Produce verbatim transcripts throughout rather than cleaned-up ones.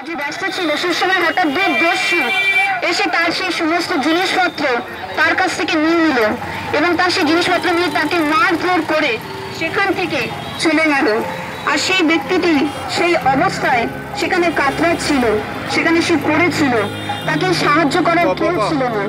কাজে ব্যস্ত ছিল সেই সময় হঠাৎ দুই দস্যু এসে তার সেই সমস্ত জিনিসপত্র তার কাছ থেকে নিয়ে নিল এবং তার সেই জিনিসপত্র নিয়ে তাকে মারধর করে সেখান থেকে চলে গেল। আর সেই ব্যক্তিটি সেই অবস্থায় সেখানে কাতরাচ্ছিল, সেখানে সে পড়েছিল, তাকে সাহায্য করার কেউ ছিল না।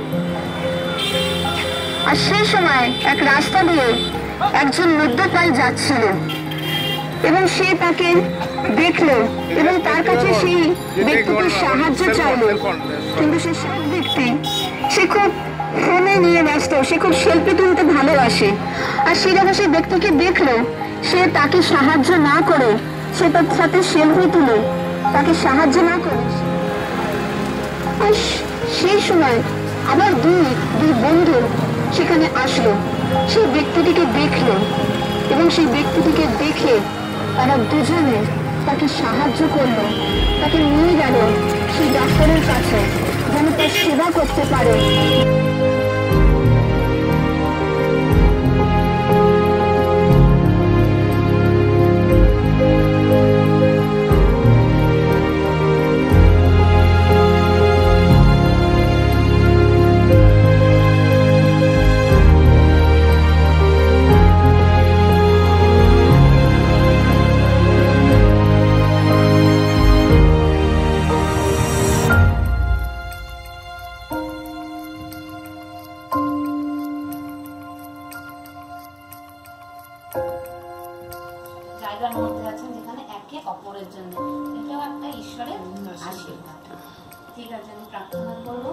আর সেই সময় এক রাস্তা দিয়ে একজন মদ্যপায়ী যাচ্ছিল এবং সে তাকে দেখলো এবং তার কাছে সেই ব্যক্তিকে সাহায্য চাইলো, কিন্তু সে সব ব্যক্তি সে খুব ফোনে নিয়ে ব্যস্ত, সে খুব সেলফি তুলতে ভালোবাসে। আর সে যখন সেই ব্যক্তিকে দেখলো সে তাকে সাহায্য না করে সে তার সাথে সেলফি তুলে তাকে সাহায্য না করে, আর সেই সময় আবার দুই দুই বন্ধু সেখানে আসলো, সেই ব্যক্তিটিকে দেখলো এবং সেই ব্যক্তিটিকে দেখে তারা দুজনে তাকে সাহায্য করলো, তাকে নিয়ে গেল সেই ডাক্তারের কাছে যেন তার সেবা করতে পারে। জায়গার মধ্যে আছেন যেখানে একে অপরের জন্য, এটাও একটা ঈশ্বরের আশীর্বাদ। ঠিক আছে, আমি প্রার্থনা করবো।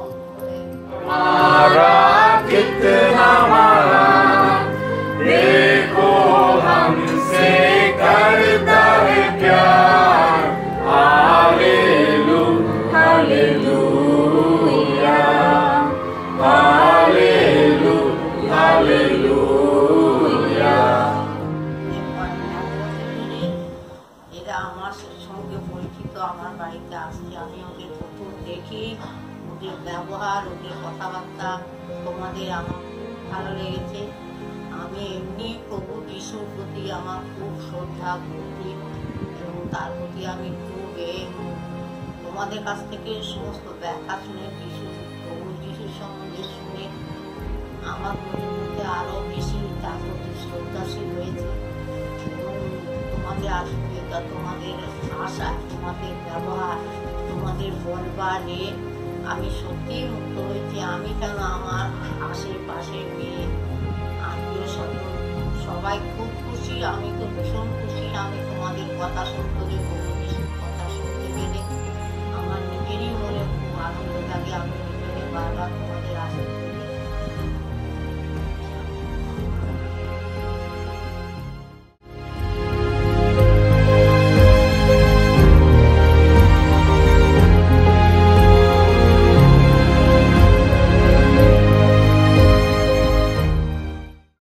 আমার সঙ্গে পরিচিত, আমার বাড়িতে আসছে, আমি ওদের প্রথম দেখি, ওদের ব্যবহার, ওদের কথাবার্তা তোমাদের আমার খুব ভালো লেগেছে। আমি এমনি প্রভু যিশুর প্রতি আমার খুব শ্রদ্ধা ভক্তি এবং তার প্রতি আমি খুব তোমাদের কাছ থেকে সমস্ত ব্যাখ্যা শুনে যিশু প্রভু যিশুর সম্বন্ধে শুনে আমার মধ্যে আরো বেশি তার প্রতি শ্রদ্ধাশীল হয়েছে এবং তোমাদের আশীর্বাদ, তোমাদের আশা, তোমাদের ব্যবহার, তোমাদের বলবারে আমি সত্যিই মুক্ত হয়েছি। আমি কেন, আমার আশেপাশে মেয়ে, আত্মীয় স্বজন সবাই খুব খুশি, আমি তো ভীষণ খুশি। আমি তোমাদের কথা সত্য